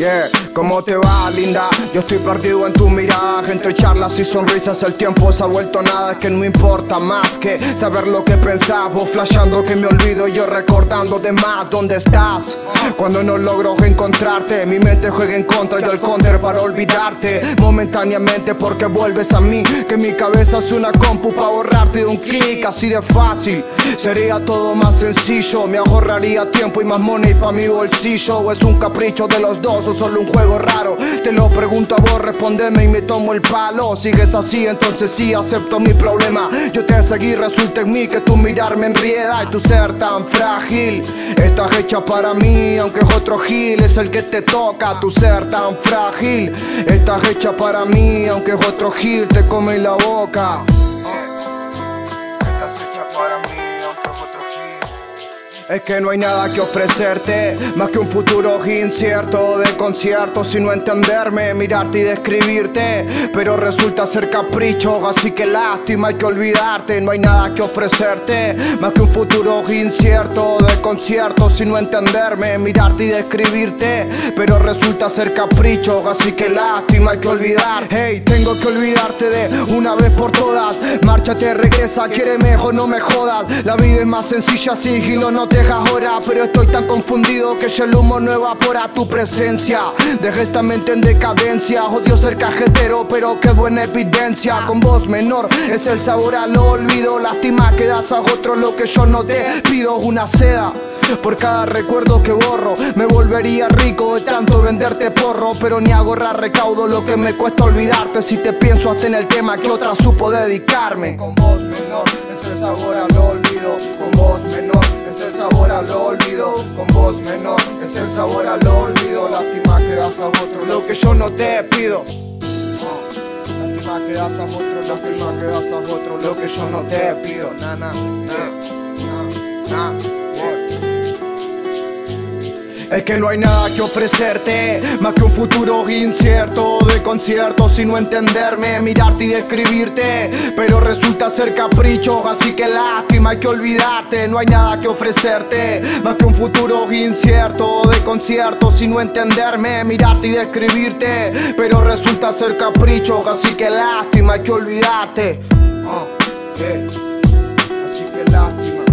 Yeah, ¿cómo te va, linda? Yo estoy perdido en tu mirada. Entre charlas y sonrisas el tiempo se ha vuelto nada. Es que no importa más que saber lo que pensás. Vos flasheando que me olvido y yo recordando de más. ¿Dónde estás? Cuando no logro encontrarte, mi mente juega en contra, yo el counter para olvidarte momentáneamente porque vuelves a mí. Que mi cabeza es una compu para borrarte de un clic. Así de fácil, sería todo más sencillo. Me ahorraría tiempo y más money pa' mi bolsillo. ¿O es un capricho de los dos o solo un juego raro? Te lo pregunto a vos, respondeme y me tomo el palo. Sigues así, entonces sí, acepto mi problema. Yo te seguí, resulta en mí que tu mirar me enrieda. Y tu ser tan frágil, estás hecha para mí, aunque es otro gil, es el que te toca. Tu ser tan frágil, estás hecha para mí, aunque es otro gil, te come la boca. Estás hecha para mí, aunque es otro gil. Es que no hay nada que ofrecerte, más que un futuro incierto de conciertos, sino entenderme, mirarte y describirte. Pero resulta ser capricho, así que lástima, hay que olvidarte. No hay nada que ofrecerte, más que un futuro incierto de conciertos, sino entenderme, mirarte y describirte. Pero resulta ser capricho, así que lástima, hay que olvidar. Hey, tengo que olvidarte de una vez por todas. Márchate, regresa, quiere mejor, no me jodas. La vida es más sencilla, sigilo, no te dejas ahora, pero estoy tan confundido que ya el humo no evapora tu presencia. Deja esta mente en decadencia. Odio ser cajetero, pero qué buena evidencia. Con voz menor es el sabor al olvido. Lástima que das a otro lo que yo no te pido. Una seda por cada recuerdo que borro. Me volvería rico de tanto venderte porro, pero ni ahorrar recaudo lo que me cuesta olvidarte. Si te pienso hasta en el tema que otra supo dedicarme. Con voz menor es el sabor al olvido. Con voz menor es el sabor al olvido. Con voz menor es el sabor al olvido. Lástima que das a otro lo que yo no te pido. Lástima que das a otro, lástima que das a otro lo que yo no te pido. Na, na, na, na, na. Es que no hay nada que ofrecerte, más que un futuro incierto de conciertos, sino entenderme, mirarte y describirte. Pero resulta ser capricho, así que lástima, hay que olvidarte. No hay nada que ofrecerte, más que un futuro incierto de conciertos, sino entenderme, mirarte y describirte. Pero resulta ser capricho, así que lástima, hay que olvidarte. Así que lástima.